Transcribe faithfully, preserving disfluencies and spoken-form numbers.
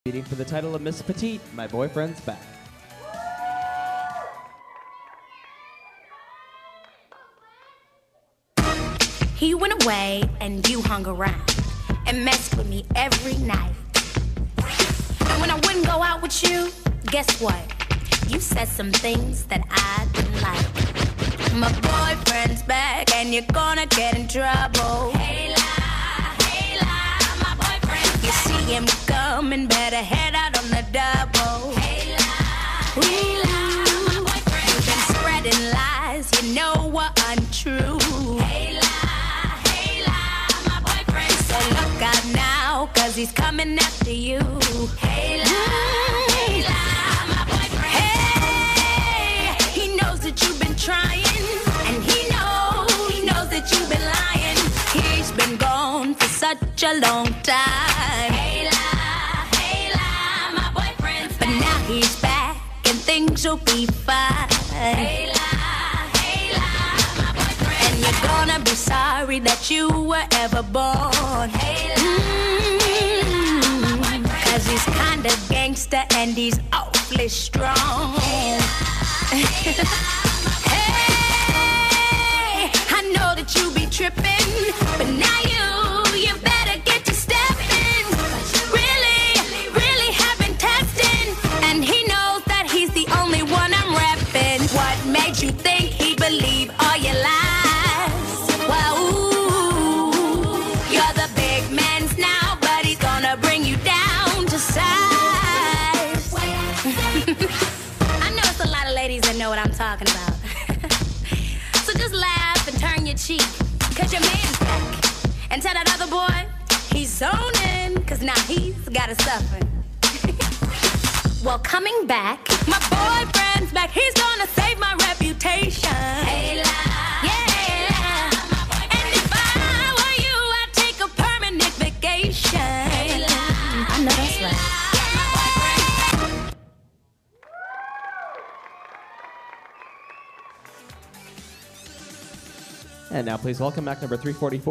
Competing for the title of Miss Petite, my boyfriend's back. He went away and you hung around and messed with me every night. And when I wouldn't go out with you, guess what? You said some things that I didn't like. My boyfriend's back and you're gonna get in trouble. Hey la, hey la, my boyfriend's You back. See him coming, better head out on the double. Hey la, hey la, my boyfriend's You've been back. Spreading lies, you know what untrue. Hey la, hey la, my boyfriend's So look out now, cause he's coming after you. Hey la, hey la, my boyfriend's Hey, he knows that you've been trying. And he knows, he knows that you've been lying. He's been gone for such a long time. Hey la, hey la, my boyfriend's But now he's back and things will be fine. Hey la, hey la, my boyfriend And you're gonna be sorry that you were ever born. Hey la, hey la, my boyfriend Cause he's kinda gangster and he's awfully strong. Hey la, hey la, Hey, I know that you be tripping, but now you, you better get to stepping. Really, really have been testing, and he knows that he's the only one I'm repping. What made you think he believed all your lies? Well, ooh, you're the big man's now, but he's gonna bring you down to size. I know it's a lot of ladies that know what I'm talking about. So just laugh and turn your cheek, cause your man's back. And tell that other boy, he's zoning, cause now he's gotta suffer. Well, coming back, my boyfriend's back. He's gonna save my reputation. Hey la, yeah. And if I were you, I'd take a permanent vacation. Hey la, I know that's right. And now please welcome act number three forty-four.